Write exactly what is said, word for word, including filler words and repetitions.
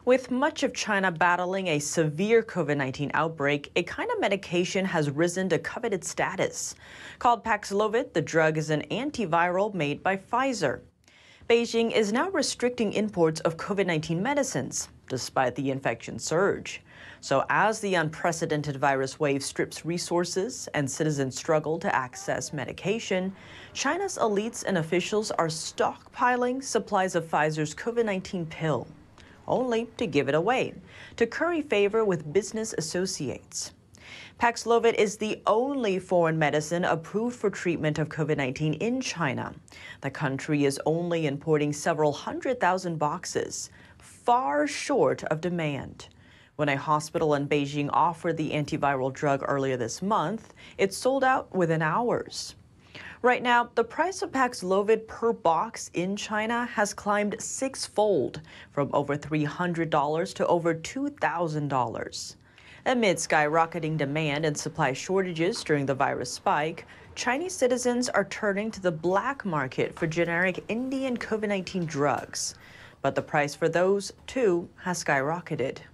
With much of China battling a severe COVID nineteen outbreak, a kind of medication has risen to coveted status. Called Paxlovid, the drug is an antiviral made by Pfizer. Beijing is now restricting imports of COVID nineteen medicines, despite the infection surge. So as the unprecedented virus wave strips resources and citizens struggle to access medication, China's elites and officials are stockpiling supplies of Pfizer's COVID nineteen pill, only to give it away, to curry favor with business associates. Paxlovid is the only foreign medicine approved for treatment of COVID nineteen in China. The country is only importing several hundred thousand boxes, far short of demand. When a hospital in Beijing offered the antiviral drug earlier this month, it sold out within hours. Right now, the price of Paxlovid per box in China has climbed sixfold, from over three hundred dollars to over two thousand dollars. Amid skyrocketing demand and supply shortages during the virus spike, Chinese citizens are turning to the black market for generic Indian COVID nineteen drugs. But the price for those, too, has skyrocketed.